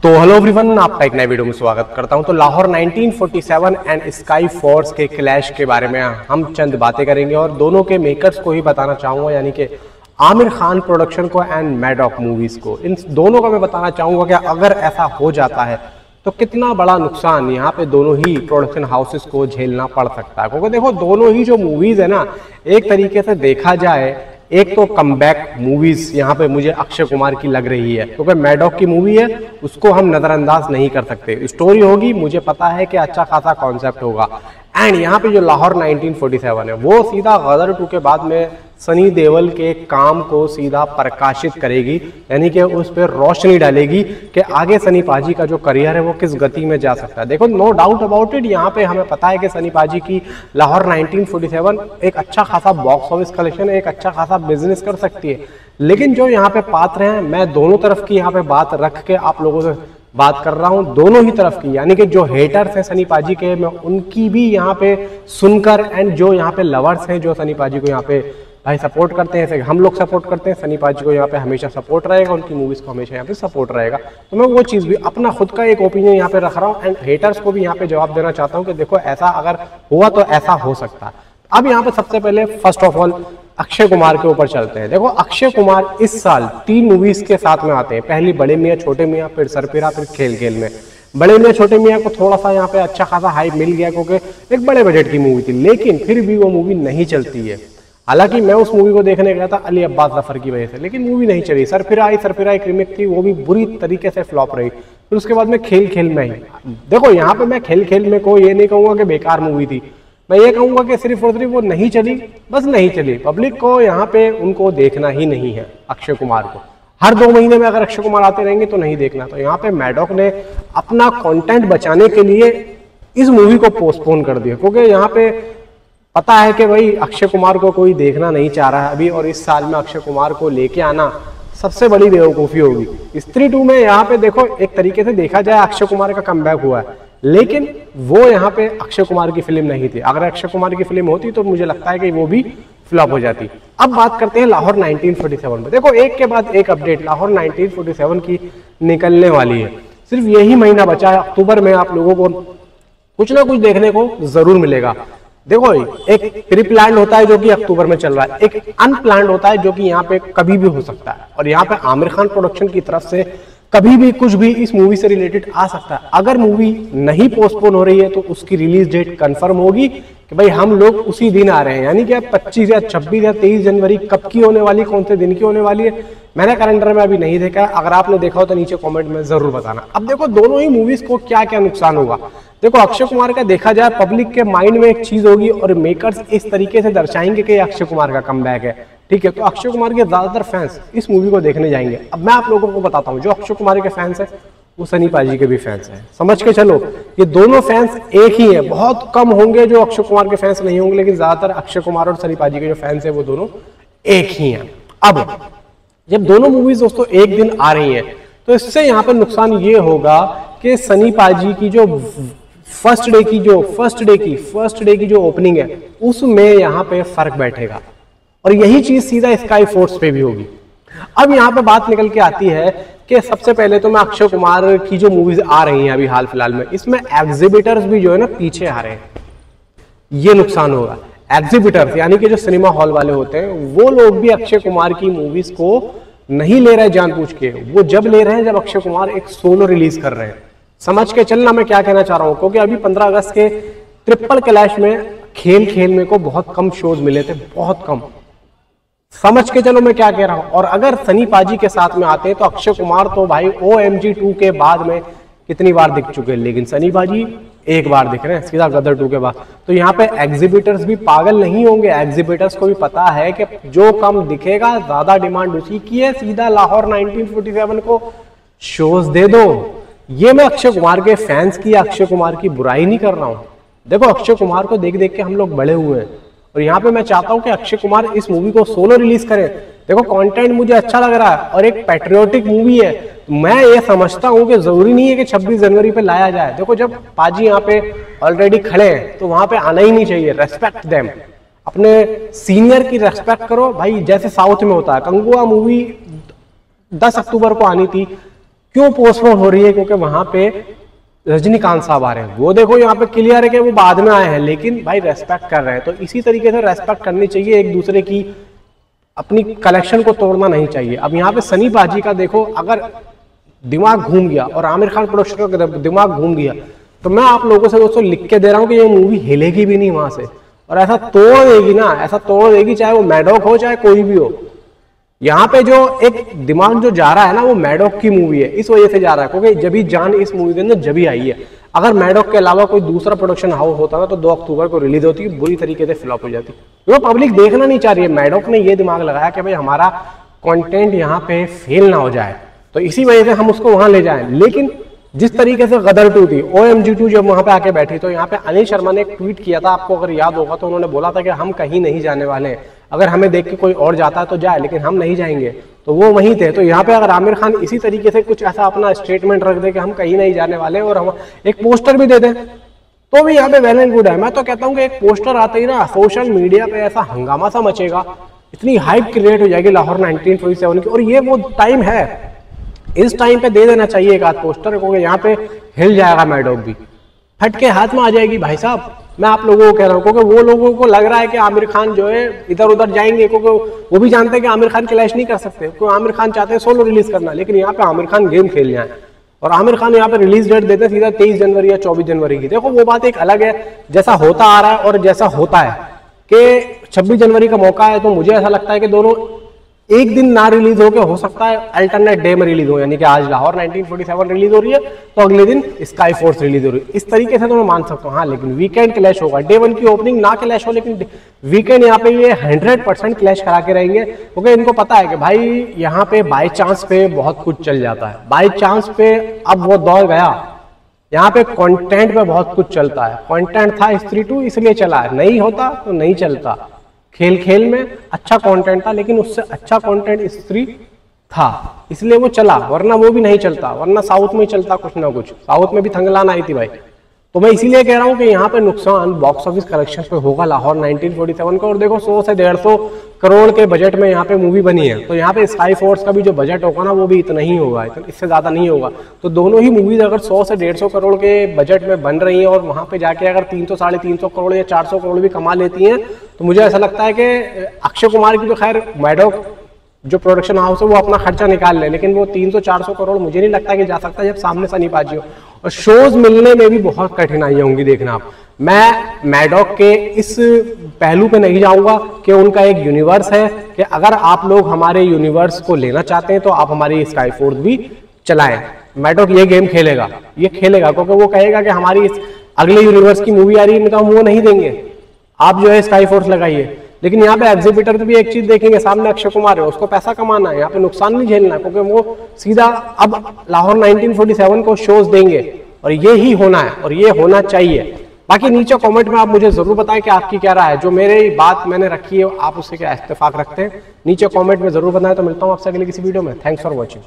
तो hello everyone, आपका एक नए वीडियो में स्वागत करता हूं। तो लाहौर 1947 एंड स्काई फोर्स के क्लैश के बारे में हम चंद बातें करेंगे और दोनों के मेकर्स को ही बताना चाहूंगा, यानी कि आमिर खान प्रोडक्शन को एंड मैडॉक मूवीज को। इन दोनों का मैं बताना चाहूंगा कि अगर ऐसा हो जाता है तो कितना बड़ा नुकसान यहाँ पे दोनों ही प्रोडक्शन हाउसेस को झेलना पड़ सकता है। क्योंकि देखो, दोनों ही जो मूवीज है ना, एक तरीके से देखा जाए, एक तो कमबैक मूवीज यहाँ पे मुझे अक्षय कुमार की लग रही है, क्योंकि मैडॉक की मूवी है, उसको हम नजरअंदाज नहीं कर सकते। स्टोरी होगी, मुझे पता है कि अच्छा खासा कॉन्सेप्ट होगा। एंड यहाँ पे जो लाहौर 1947 है वो सीधा गदर 2 के बाद में सनी देओल के काम को सीधा प्रकाशित करेगी, यानी कि उस पर रोशनी डालेगी कि आगे सनी पाजी का जो करियर है वो किस गति में जा सकता है। देखो, नो डाउट अबाउट इट, यहाँ पे हमें पता है कि सनी पाजी की लाहौर 1947 एक अच्छा खासा बॉक्स ऑफिस कलेक्शन, एक अच्छा खासा बिजनेस कर सकती है। लेकिन जो यहाँ पे पात्र हैं, मैं दोनों तरफ की यहाँ पे बात रख के आप लोगों से बात कर रहा हूं, दोनों ही तरफ की, यानी कि जो हेटर्स हैं सनी पाजी के, मैं उनकी भी यहाँ पे सुनकर, एंड जो यहाँ पे लवर्स हैं जो सनी पाजी को यहाँ पे भाई सपोर्ट करते हैं, हम लोग सपोर्ट करते हैं, सनी पाजी को यहाँ पे हमेशा सपोर्ट रहेगा, उनकी मूवीज को हमेशा यहाँ पे सपोर्ट रहेगा। तो मैं वो चीज़ भी अपना खुद का एक ओपिनियन यहाँ पे रख रहा हूँ एंड हेटर्स को भी यहाँ पे जवाब देना चाहता हूँ कि देखो, ऐसा अगर हुआ तो ऐसा हो सकता है। अब यहाँ पे सबसे पहले first of all Akshay Kumar के ऊपर चलते हैं। देखो, अक्षय कुमार इस साल 3 मूवीज के साथ में आते हैं। पहली बड़े मियाँ छोटे मियाँ, फिर सरफिरा, फिर खेल खेल में। बड़े मियाँ छोटे मियाँ को थोड़ा सा यहाँ पे अच्छा खासा हाइप मिल गया क्योंकि एक बड़े बजट की मूवी थी, लेकिन फिर भी वो मूवी नहीं चलती है। हालांकि मैं उस मूवी को देखने गया था अली अब्बास जफर की वजह से, लेकिन मूवी नहीं चली। सरफिरा एक रिमेक थी, वो भी बुरी तरीके से फ्लॉप रही। फिर उसके बाद में खेल खेल में ही, देखो यहाँ पे मैं खेल खेल में को ये नहीं कहूंगा कि बेकार मूवी थी, मैं ये कहूंगा कि सिर्फ और सिर्फ वो नहीं चली, बस नहीं चली। पब्लिक को यहाँ पे उनको देखना ही नहीं है अक्षय कुमार को। हर 2 महीने में अगर अक्षय कुमार आते रहेंगे तो नहीं देखना। तो यहाँ पे मैडॉक ने अपना कंटेंट बचाने के लिए इस मूवी को पोस्टपोन कर दिया, क्योंकि यहाँ पे पता है कि भाई अक्षय कुमार को कोई देखना नहीं चाह रहा है अभी, और इस साल में अक्षय कुमार को लेके आना सबसे बड़ी बेवकूफ़ी होगी। स्त्री 2 में यहाँ पे देखो, एक तरीके से देखा जाए अक्षय कुमार का कमबैक हुआ है, लेकिन वो यहाँ पे अक्षय कुमार की फिल्म नहीं थी। अगर अक्षय कुमार की फिल्म होती तो मुझे लगता है कि वो भी फ्लॉप हो जाती। अब बात करते हैं लाहौर 1947 में। देखो, एक के बाद एक अपडेट लाहौर 1947 की निकलने वाली है। सिर्फ यही महीना बचा है, अक्टूबर में आप लोगों को कुछ ना कुछ देखने को जरूर मिलेगा। देखो, एक प्री प्लान होता है जो कि अक्टूबर में चल रहा है, एक अनप्लान्ड होता है जो कि यहाँ पे कभी भी हो सकता है, और यहाँ पे आमिर खान प्रोडक्शन की तरफ से कभी भी कुछ भी इस मूवी से रिलेटेड आ सकता है। अगर मूवी नहीं पोस्टपोन हो रही है तो उसकी रिलीज डेट कंफर्म होगी कि भाई हम लोग उसी दिन आ रहे हैं, यानी कि 25 या 26 या 23 जनवरी कब की होने वाली, कौन से दिन की होने वाली है, मैंने कैलेंडर में अभी नहीं देखा है। अगर आपने देखा हो तो नीचे कमेंट में जरूर बताना। अब देखो, दोनों ही मूवीज को क्या क्या नुकसान होगा। देखो, अक्षय कुमार का देखा जाए, पब्लिक के माइंड में एक चीज होगी और मेकर्स इस तरीके से दर्शाएंगे कि अक्षय कुमार का कमबैक है, ठीक है, तो अक्षय कुमार के ज्यादातर फैंस इस मूवी को देखने जाएंगे। अब मैं आप लोगों को बताता हूँ, जो अक्षय कुमार के फैंस है वो सनी पाजी के भी फैंस हैं। समझ के चलो, ये दोनों फैंस एक ही हैं। बहुत कम होंगे जो अक्षय कुमार के फैंस नहीं होंगे, लेकिन ज्यादातर अक्षय कुमार और सनी पाजी के जो फैंस है वो दोनों एक ही हैं। अब जब दोनों मूवीज दोस्तों एक दिन आ रही हैं तो इससे यहाँ पर नुकसान ये होगा कि सनी पाजी की जो फर्स्ट डे की जो ओपनिंग है उसमें यहाँ पे फर्क बैठेगा, और यही चीज सीधा स्काई फोर्स पे भी होगी। अब यहाँ पे बात निकल के आती है कि सबसे पहले तो मैं अक्षय कुमार की जो मूवीज आ रही हैं अभी हाल फिलहाल में, इसमें एग्जिबिटर्स भी जो है ना पीछे आ रहे हैं, ये नुकसान होगा। एग्जिबिटर्स यानी कि जो सिनेमा हॉल वाले होते हैं, वो लोग भी अक्षय कुमार की मूवीज को नहीं ले रहे जानबूझ के, वो जब ले रहे हैं जब अक्षय कुमार एक सोलो रिलीज कर रहे हैं। समझ के चलना मैं क्या कहना चाह रहा हूँ, क्योंकि अभी 15 अगस्त के ट्रिपल क्लैश में खेल खेल में को बहुत कम शोज मिले थे, बहुत कम। समझ के चलो मैं क्या कह रहा हूं। और अगर सनी पाजी के साथ में आते हैं तो अक्षय कुमार तो भाई OMG 2 के बाद में कितनी बार दिख चुके हैं, लेकिन सनी पाजी एक बार दिख रहे हैं सीधा गदर 2 के बाद। तो यहाँ पे एग्जिबिटर्स भी पागल नहीं होंगे, एग्जिबिटर्स को भी पता है कि जो कम दिखेगा ज्यादा डिमांड उसी की है, सीधा लाहौर 1947 को शोज दे दो। ये मैं अक्षय कुमार के फैंस की, अक्षय कुमार की बुराई नहीं कर रहा हूं। देखो, अक्षय कुमार को देख देख के हम लोग बड़े हुए हैं, और यहाँ पे मैं चाहता हूँ कि अक्षय कुमार इस मूवी को सोलो रिलीज करें। देखो, कंटेंट मुझे अच्छा लग रहा है और एक पैट्रियोटिक मूवी है। मैं ये समझता हूँ कि जरूरी नहीं है कि 26 जनवरी पे लाया जाए। देखो, जब पाजी यहाँ पे ऑलरेडी खड़े हैं तो वहां पे आना ही नहीं चाहिए। रेस्पेक्ट देम, अपने सीनियर की रेस्पेक्ट करो भाई, जैसे साउथ में होता है। कंगुआ मूवी 10 अक्टूबर को आनी थी, क्यों पोस्टपोन हो रही है? क्योंकि वहां पे रजनीकांत साहब आ रहे हैं। वो देखो यहाँ पे क्लियर है कि वो बाद में आए हैं, लेकिन भाई रेस्पेक्ट कर रहे हैं। तो इसी तरीके से रेस्पेक्ट करनी चाहिए एक दूसरे की, अपनी कलेक्शन को तोड़ना नहीं चाहिए। अब यहाँ पे सनी पाजी का देखो, अगर दिमाग घूम गया और आमिर खान प्रोडक्शन का दिमाग घूम गया, तो मैं आप लोगों से दोस्तों लिख के दे रहा हूँ कि ये मूवी हिलेगी भी नहीं वहां से, और ऐसा तोड़ देगी ना, ऐसा तोड़ देगी, चाहे वो मैडॉक हो चाहे कोई भी हो। यहाँ पे जो एक दिमाग जो जा रहा है ना, वो मैडॉक की मूवी है, इस वजह से जा रहा है क्योंकि जब ही जान इस मूवी के अंदर जब ही आई है। अगर मैडॉक के अलावा कोई दूसरा प्रोडक्शन हाउस होता ना, तो 2 अक्टूबर को रिलीज होती, बुरी तरीके से फ्लॉप हो जाती। वो पब्लिक देखना नहीं चाह रही है। मैडॉक ने ये दिमाग लगाया कि भाई हमारा कंटेंट यहाँ पे फेल ना हो जाए, तो इसी वजह से हम उसको वहां ले जाएं। लेकिन जिस तरीके से गदर 2 थी, OMG 2 जब वहां पे आके बैठी, तो यहाँ पे अनिल शर्मा ने एक ट्वीट किया था, आपको अगर याद होगा, तो उन्होंने बोला था कि हम कहीं नहीं जाने वाले हैं, अगर हमें देख के कोई और जाता है तो जाए, लेकिन हम नहीं जाएंगे। तो वो वहीं थे। तो यहाँ पे अगर आमिर खान इसी तरीके से कुछ ऐसा अपना स्टेटमेंट रख दे कि हम कहीं नहीं जाने वाले, और हम एक पोस्टर भी दे दें, तो भी यहाँ पे वेल एंड गुड है। मैं तो कहता हूँ कि एक पोस्टर आते ही ना सोशल मीडिया पे ऐसा हंगामा सा मचेगा, इतनी हाइप क्रिएट हो जाएगी लाहौर 1947 की। और ये वो टाइम है, इस टाइम पे दे देना चाहिए एक आध पोस्टर, क्योंकि यहाँ पे हिल जाएगा मैडॉक भी, फट के हाथ में आ जाएगी भाई साहब। मैं आप लोगों को कह रहा हूँ, क्योंकि वो लोगों को लग रहा है कि आमिर खान जो है इधर उधर जाएंगे, क्योंकि वो भी जानते हैं कि आमिर खान क्लैश नहीं कर सकते, क्योंकि आमिर खान चाहते हैं सोलो रिलीज करना, लेकिन यहाँ पे आमिर खान गेम खेल जाए। और आमिर खान यहाँ पे रिलीज डेट देते हैं सीधा 23 जनवरी या 24 जनवरी की। देखो वो बात एक अलग है, जैसा होता आ रहा है और जैसा होता है कि 26 जनवरी का मौका है, तो मुझे ऐसा लगता है कि दोनों एक दिन ना रिलीज हो के हो सकता है अल्टरनेट डे में रिलीज हो, यानी कि आज लाहौर 1947 रिलीज हो रही है तो अगले दिन स्काई फोर्स रिलीज हो रही है। इस तरीके से तो मैं मान सकता हूँ। हाँ, लेकिन वीकेंड क्लैश होगा, डे 1 की ओपनिंग ना क्लैश हो, लेकिन वीकेंड यहाँ पे ये 100% क्लैश करा के रहेंगे, क्योंकि इनको पता है कि भाई यहाँ पे बाई चांस पे बहुत कुछ चल जाता है। बाई चांस पे अब वो दौर गया, यहाँ पे कंटेंट पे बहुत कुछ चलता है। कंटेंट था स्त्री 2 इसलिए चला है, नहीं होता तो नहीं चलता। खेल खेल में अच्छा कंटेंट था, लेकिन उससे अच्छा कंटेंट स्त्री था इसलिए वो चला, वरना वो भी नहीं चलता, वरना साउथ में ही चलता कुछ ना कुछ। साउथ में भी थंगलान आई थी भाई। तो मैं इसीलिए कह रहा हूँ कि यहाँ पे नुकसान बॉक्स ऑफिस कलेक्शन पे होगा लाहौर 1947 का। और देखो 100 से 150 करोड़ के बजट में यहाँ पे मूवी बनी है, तो यहाँ पे स्काई फोर्स का भी जो बजट होगा ना, वो भी इतना ही होगा, इससे ज्यादा नहीं होगा। तो दोनों ही मूवीज अगर 100 से 150 करोड़ के बजट में बन रही हैं, और वहां पे जाके अगर 300 साढ़े 300 करोड़ या 400 करोड़ भी कमा लेती हैं, तो मुझे ऐसा लगता है कि अक्षय कुमार की तो खैर मैडॉक जो प्रोडक्शन हाउस है वो अपना खर्चा निकाल ले, लेकिन वो 300-400 करोड़ मुझे नहीं लगता कि जा सकता जब सामने सनी पाजी हो। और शोज मिलने में भी बहुत कठिनाइयां होंगी, देखना आप। मैं मैडॉक के इस पहलू पे नहीं जाऊंगा कि उनका एक यूनिवर्स है, कि अगर आप लोग हमारे यूनिवर्स को लेना चाहते हैं तो आप हमारी स्काई फोर्स भी चलाएं। मैडॉक ये गेम खेलेगा, ये खेलेगा, क्योंकि वो कहेगा कि हमारी इस अगले यूनिवर्स की मूवी आ रही है, तो हम वो नहीं देंगे, आप जो है स्काई फोर्स लगाइए। लेकिन यहाँ पे एग्जीबिटर भी एक चीज देखेंगे, सामने अक्षय कुमार है, उसको पैसा कमाना है, यहाँ पे नुकसान नहीं झेलना है, क्योंकि वो सीधा अब लाहौर 1947 को शोज देंगे, और ये ही होना है और ये होना चाहिए। बाकी नीचे कमेंट में आप मुझे जरूर बताएं कि आपकी क्या राय है, जो मेरी बात मैंने रखी है आप उससे क्या इत्तेफाक रखते हैं, नीचे कमेंट में जरूर बताएं। तो मिलता हूँ आपसे अगले किसी वीडियो में। Thanks for watching.